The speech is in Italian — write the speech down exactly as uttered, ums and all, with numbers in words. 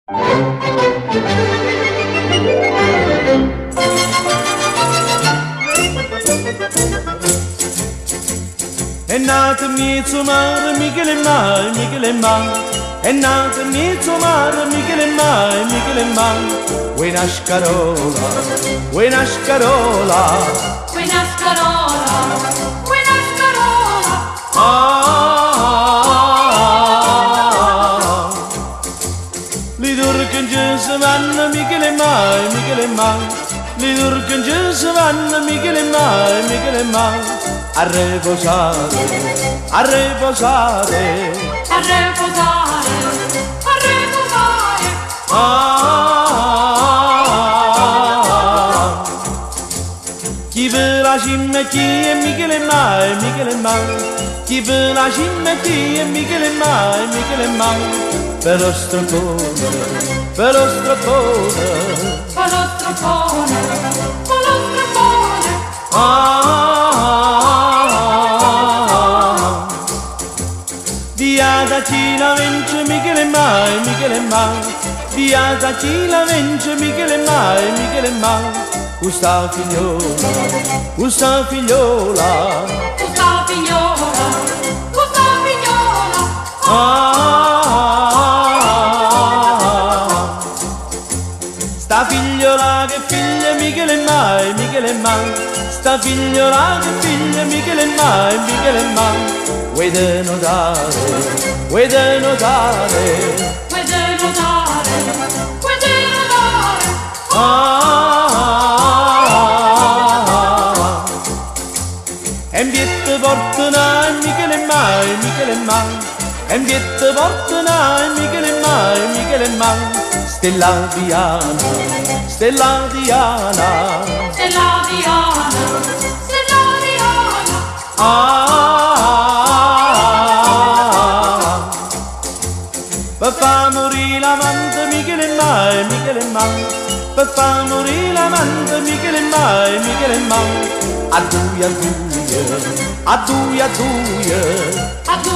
È nato mezzo mare, Michele Mai, Michele Mai. È nato mezzo mare, Michele Mai, Michele Mai. Buona scarola, buona scarola, buona scarola, buona scarola. Ah, li turchi giù si vanno, Michele Mai, Michele Mai. Li turchi giù si vanno, Michele Mai, Michele Mai. A riposare, a riposare, a riposare, a riposare. Ah, chi per la cima chi è Michele Mai, Michele Mai. Chi per la cima chi è Michele Mai, Michele Mai. Per lo stropone, per lo stropone, per lo stropone, per lo stropone. Ah, via da chi la vince Michele Mai, Michele Mai. Via da chi la vince Michele Mai, Michele Mai. Questa figliola, questa figliola, questa figliola, questa figliola. Ah, sta figliola che figlia Michele Mai, Michele Mai. Sta figliola che figlia Michele Mai, Michele Mai. Vuoi denotare, vuoi denotare, vuoi denotare, vuoi denotare. Ah, e in piette portano Michele Mai, Michele Mai. E in piette portano Michele Mai, Michele Mai. Stella Diana, Stella Diana, Stella Diana, Stella Diana. Ah, per far morire l'amante Michele Mai, Michele Mai. Per far morire l'amante Michele Mai, Michele Mai. A due, a due, a due, a due, a due.